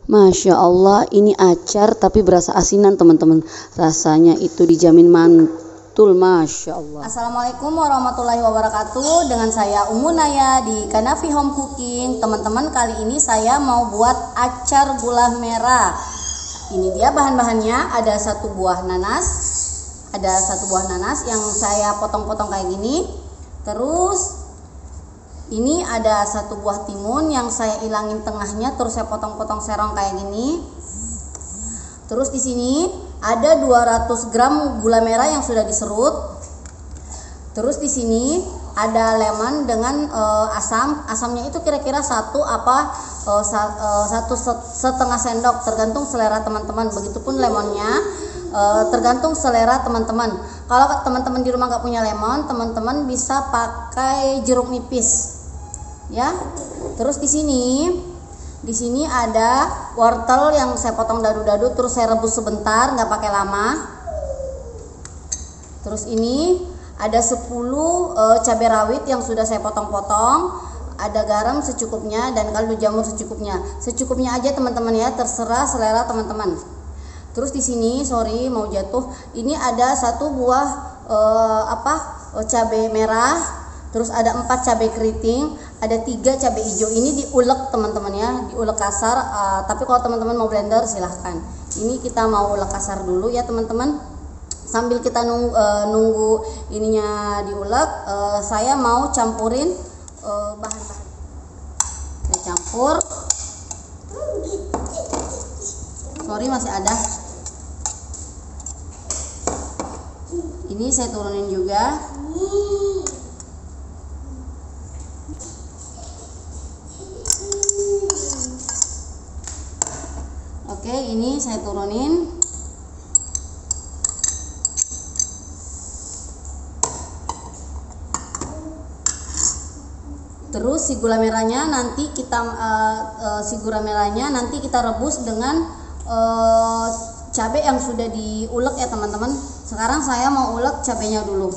Masya Allah, ini acar tapi berasa asinan teman-teman. Rasanya itu dijamin mantul, Masya Allah. Assalamualaikum warahmatullahi wabarakatuh. Dengan saya Ummu Naya di Kanafi Home Cooking. Teman-teman, kali ini saya mau buat acar gula merah. Ini dia bahan-bahannya. Ada satu buah nanas. Yang saya potong-potong kayak gini. Terus ini ada satu buah timun yang saya ilangin tengahnya, terus saya potong-potong serong kayak gini. Terus di sini ada 200 gram gula merah yang sudah diserut. Terus di sini ada lemon dengan asam. Asamnya itu kira-kira satu setengah sendok, tergantung selera teman-teman. Begitupun lemonnya, tergantung selera teman-teman. Kalau teman-teman di rumah nggak punya lemon, teman-teman bisa pakai jeruk nipis. Ya, terus di sini ada wortel yang saya potong dadu-dadu, terus saya rebus sebentar, nggak pakai lama. Terus ini ada 10 cabai rawit yang sudah saya potong-potong, ada garam secukupnya dan kaldu jamur secukupnya aja teman-teman ya, terserah selera teman-teman. Terus di sini, sorry mau jatuh, ini ada satu buah cabai merah. Terus ada 4 cabai keriting, ada 3 cabai hijau. Ini diulek teman-teman ya, diulek kasar. Tapi kalau teman-teman mau blender silahkan. Ini kita mau ulek kasar dulu ya teman-teman. Sambil kita nunggu ininya diulek, saya mau campurin bahan-bahan. Saya campur. Sorry masih ada. Ini saya turunin juga. Oke, ini saya turunin. Terus si gula merahnya nanti kita rebus dengan cabai yang sudah diulek ya teman-teman. Sekarang saya mau ulek cabainya dulu.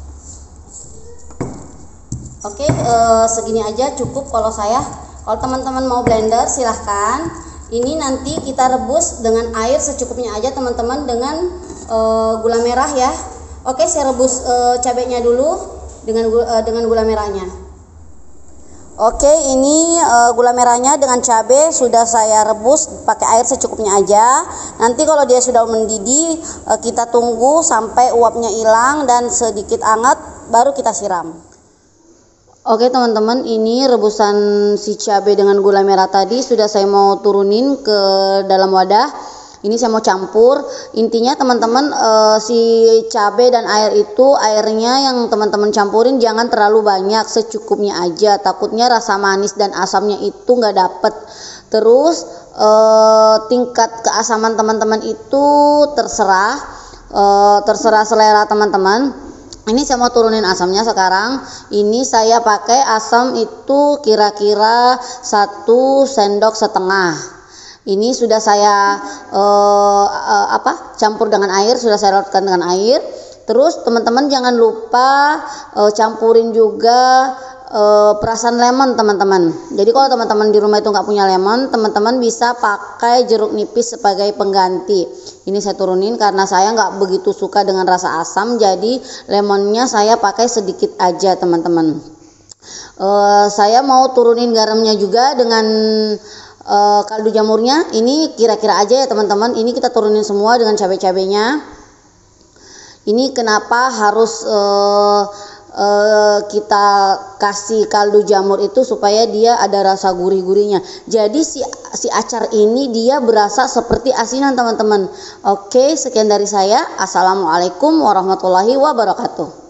Oke, segini aja cukup kalau saya. Kalau teman-teman mau blender silahkan. Ini nanti kita rebus dengan air secukupnya aja teman-teman, dengan gula merah ya. Oke, saya rebus cabenya dulu dengan gula merahnya. Oke, ini gula merahnya dengan cabai sudah saya rebus pakai air secukupnya aja. Nanti kalau dia sudah mendidih, kita tunggu sampai uapnya hilang dan sedikit hangat, baru kita siram. Oke teman-teman, ini rebusan si cabai dengan gula merah tadi sudah saya mau turunin ke dalam wadah. Ini saya mau campur. Intinya teman-teman, si cabai dan air itu, airnya yang teman-teman campurin jangan terlalu banyak, secukupnya aja. Takutnya rasa manis dan asamnya itu nggak dapet. Terus tingkat keasaman teman-teman itu terserah selera teman-teman. Ini saya mau turunin asamnya sekarang. Ini saya pakai asam itu kira-kira 1 sendok setengah. Ini sudah saya campur dengan air, sudah saya larutkan dengan air. Terus teman-teman jangan lupa campurin juga perasan lemon teman-teman. Jadi kalau teman-teman di rumah itu nggak punya lemon, teman-teman bisa pakai jeruk nipis sebagai pengganti. Ini saya turunin karena saya nggak begitu suka dengan rasa asam, jadi lemonnya saya pakai sedikit aja teman-teman. Saya mau turunin garamnya juga dengan kaldu jamurnya. Ini kira-kira aja ya teman-teman. Ini kita turunin semua dengan cabai-cabainya. Ini kenapa harus kita kasih kaldu jamur itu supaya dia ada rasa gurih-gurihnya. Jadi si acar ini dia berasa seperti asinan teman-teman. Oke, sekian dari saya. Assalamualaikum warahmatullahi wabarakatuh.